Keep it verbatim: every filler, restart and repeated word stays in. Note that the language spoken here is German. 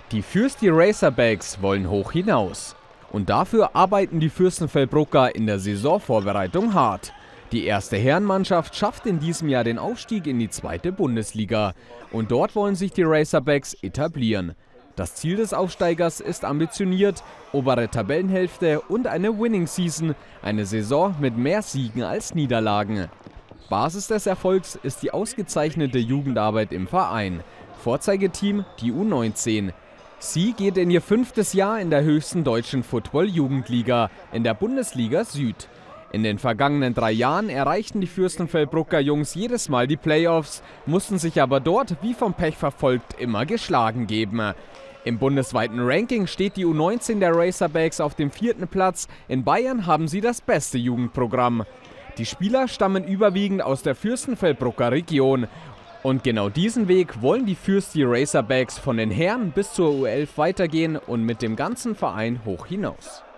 Die Fürsti Razorbacks wollen hoch hinaus. Und dafür arbeiten die Fürstenfeldbrucker in der Saisonvorbereitung hart. Die erste Herrenmannschaft schafft in diesem Jahr den Aufstieg in die zweite Bundesliga. Und dort wollen sich die Razorbacks etablieren. Das Ziel des Aufsteigers ist ambitioniert, obere Tabellenhälfte und eine Winning Season, eine Saison mit mehr Siegen als Niederlagen. Basis des Erfolgs ist die ausgezeichnete Jugendarbeit im Verein. Vorzeigeteam die U neunzehn. Sie geht in ihr fünftes Jahr in der höchsten deutschen Football-Jugendliga, in der Bundesliga Süd. In den vergangenen drei Jahren erreichten die Fürstenfeldbrucker Jungs jedes Mal die Playoffs, mussten sich aber dort, wie vom Pech verfolgt, immer geschlagen geben. Im bundesweiten Ranking steht die U neunzehn der Razorbacks auf dem vierten Platz. In Bayern haben sie das beste Jugendprogramm. Die Spieler stammen überwiegend aus der Fürstenfeldbrucker Region. Und genau diesen Weg wollen die Fürsti Razorbacks von den Herren bis zur U elf weitergehen und mit dem ganzen Verein hoch hinaus.